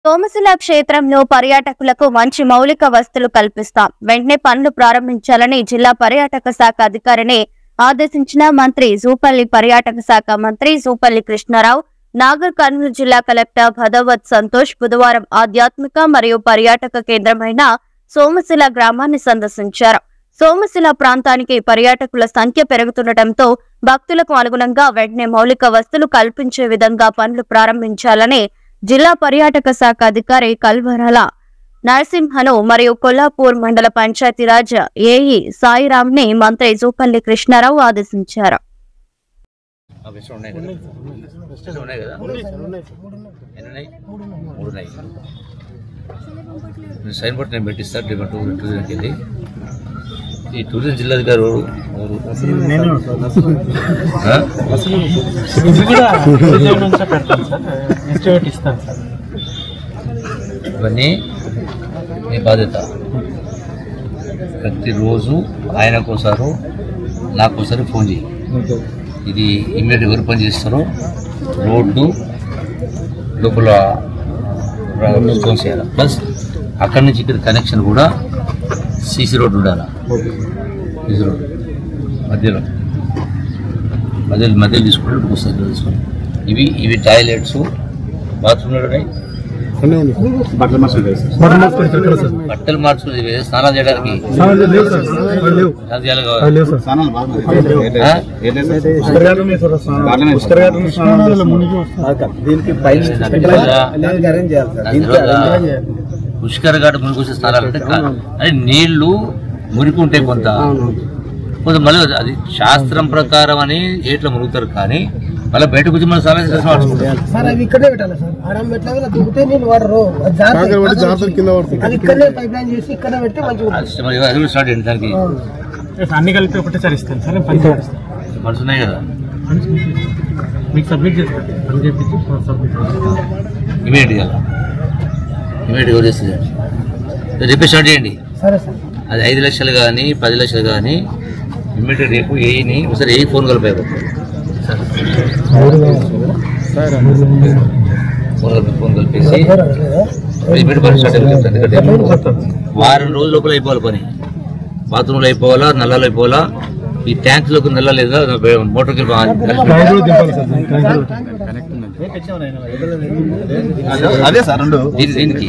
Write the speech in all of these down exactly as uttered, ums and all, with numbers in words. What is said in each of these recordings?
సోమశిల క్షేత్రంలో పర్యాటకులకు మంచి మౌలిక వసతులు కల్పిస్తాం. వెంటనే పనులు ప్రారంభించాలని జిల్లా పర్యాటక శాఖ అధికారిని ఆదేశించిన మంత్రి జూపల్లి పర్యాటక శాఖ మంత్రి జూపల్లి కృష్ణారావు, నాగర్ కర్నూలు జిల్లా కలెక్టర్ భదవత్ సంతోష్ బుధవారం ఆధ్యాత్మిక మరియు పర్యాటక కేంద్రమైన సోమశిల గ్రామాన్ని సందర్శించారు. సోమశిల ప్రాంతానికి పర్యాటకుల సంఖ్య పెరుగుతుండటంతో భక్తులకు అనుగుణంగా వెంటనే మౌలిక వసతులు కల్పించే విధంగా పనులు ప్రారంభించాలని జిల్లా పర్యాటక శాఖ అధికారి కల్వరాల నరసింహను మరియు కొల్లాపూర్ మండల పంచాయతీరాజ్ ఏఈ సాయిరామ్ ని మంత్రి జూపల్లి కృష్ణారావు ఆదేశించారు. ఈ టూరిజం జిల్లాధికారు ఇవన్నీ మీ బాధ్యత. ప్రతిరోజు ఆయనకోసారి నాకోసారి ఫోన్ చేయి. ఇది ఇమ్మీడియట్ ఎవరు పని చేస్తారో రోడ్డు లోపల ఫోన్ చేయాలి. ప్లస్ అక్కడి నుంచి ఇక్కడ కనెక్షన్ కూడా సీసీ రోడ్డు ఉండాలి. సీసీ రోడ్డు మధ్యలో మధ్యలో మధ్యలో తీసుకుంటే ఒకసారి తీసుకోండి. ఇవి ఇవి టాయిలెట్స్, బాత్రూమ్లు ఉన్నాయి. బట్టలు మార్చుకుని స్నానాలు చేయడానికి పుష్కర ఘాట్ మునికొచ్చే స్నానాలు అంటే అంటే నీళ్లు మురికి ఉంటాయి. కొంత కొంత మళ్ళీ అది శాస్త్రం ప్రకారం అని ఏట్లో మునుగుతారు, కానీ మళ్ళీ బయటకు వచ్చి మన స్నానం స్టార్ట్ అయ్యింది. దానికి అన్ని కలిపి ఒకటేసారి ఇస్తాను సార్. మనసు ఉన్నాయి కదా, మీకు సబ్మిట్ చేస్తాను. పని చేపించి సబ్మిట్ ఇమీడియట్ కదా ఇమీడియట్ ఎవరు చేస్తుంది రేపే స్టార్ట్ చేయండి. అది ఐదు లక్షలు కానీ పది లక్షలు కానీ ఇమ్మీడియట్ రేపు ఏఈని ఒకసారి ఏ ఫోన్ కలిపారు ఫోన్ కలిపేసి ఇమీడియట్ పని స్టార్ట్ అయిపోతుంది. ఎందుకంటే వారం రోజుల లోపల అయిపోవాలి పని. బాత్రూమ్లో అయిపోవాలా, నల్లాలు అయిపోవాలా. ఈ ట్యాంక్స్లోకి నల్ల లేదా మోటార్కి అదే సార్ దీనికి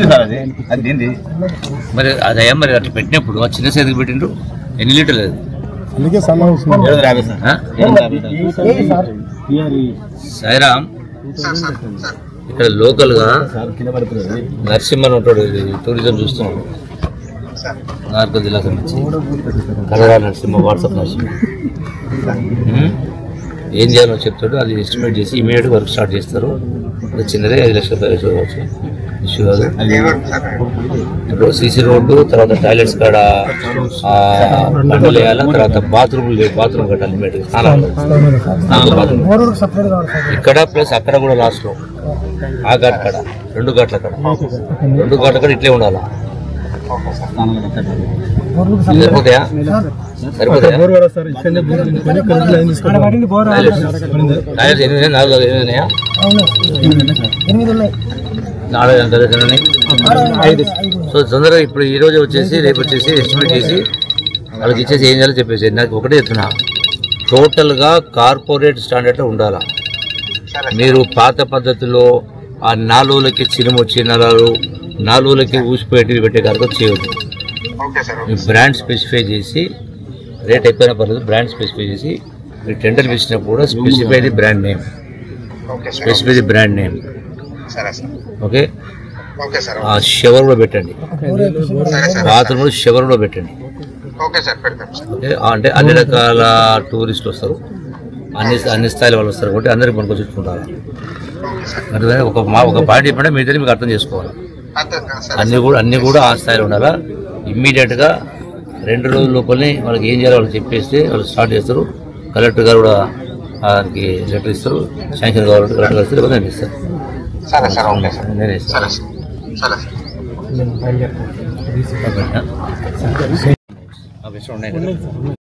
మరి అదయ్యా. మరి అట్లా పెట్టినప్పుడు ఆ చిన్న సైజుకి పెట్టిండ్రు ఎన్ని లీటర్లు అది? సాయిరామ్ ఇక్కడ లోకల్ గా నరసింహన్ ఉంటాడు, టూరిజం చూస్తున్నాడు. నార్కల్ జిల్లా సంబంధించి కలరా నరసింహ, వాట్సాప్ నరసింహ ఏం చేయాలో చెప్తాడు. అది ఎస్టిమేట్ చేసి ఇమీడియట్ వర్క్ స్టార్ట్ చేస్తారు. అది చిన్నదే ఐదు లక్షల పది లక్షలు కావచ్చు, ఇష్యూ కాదు. ఇప్పుడు సీసీ రోడ్డు, తర్వాత టాయిలెట్స్ కాడ బండ్లు వేయాలి, తర్వాత బాత్రూమ్లు బాత్రూమ్ కట్టాలి ఇమీడియట్. బాత్రూమ్ ఇక్కడ ప్లస్ అక్కడ కూడా లాస్ట్ లో ఆ ఘాట్ కాడ రెండు ఘాట్ల కాడ రెండు ఘాట్ల కాడ ఇట్లే ఉండాలా. సరిపోతాయా? సరిపోతాయా? నాలుగు ఉన్నాయా? నాలుగు ఎంత ఉన్నాయి? సో తొందరగా ఇప్పుడు ఈ రోజు వచ్చేసి రేపు వచ్చేసి ఎస్టిమేట్ చేసి వాళ్ళకి ఇచ్చేసి ఏం చేయాలో చెప్పేసి నాకు ఒకటే చెప్తున్నా. టోటల్గా కార్పొరేట్ స్టాండర్డ్లో ఉండాలా. మీరు పాత పద్ధతిలో ఆ నాలుగులకి చిరుము వచ్చి నలాలు నాలుగులకి ఊసిపోయేటివి పెట్టే కార్యక్రమం చేయవద్దు. మీ బ్రాండ్ స్పెసిఫై చేసి రేట్ ఎక్కువైనా పర్లేదు, బ్రాండ్ స్పెసిఫై చేసి మీరు టెండర్ ఇచ్చినప్పుడు కూడా specify the brand name specify the brand name okay. ఆ షవర్ కూడా పెట్టండి, బాత్రూమ్ కూడా షవర్ కూడా పెట్టండి. ఓకే, అంటే అన్ని రకాల టూరిస్టులు వస్తారు, అన్ని అన్ని స్థాయిల వాళ్ళు వస్తారు కాబట్టి అందరికి మనకు చుట్టుకుంటారు. అంటే ఒక మా ఒక పాయింట్ చెప్పంటే మీ దగ్గర మీకు అర్థం చేసుకోవాలి. అన్నీ కూడా అన్నీ కూడా ఆ స్థాయిలో ఉండాలా. ఇమ్మీడియట్గా రెండు రోజుల లోపలనే వాళ్ళకి ఏం చేయాలో వాళ్ళకి చెప్పేస్తే వాళ్ళు స్టార్ట్ చేస్తారు. కలెక్టర్ గారు కూడా దానికి లెటర్ ఇస్తారు, శాంక్షన్ కావాలంటే కలెక్టర్ గారు ఇస్తారు, నేను ఇస్తాను. నేనే ఇస్తాను.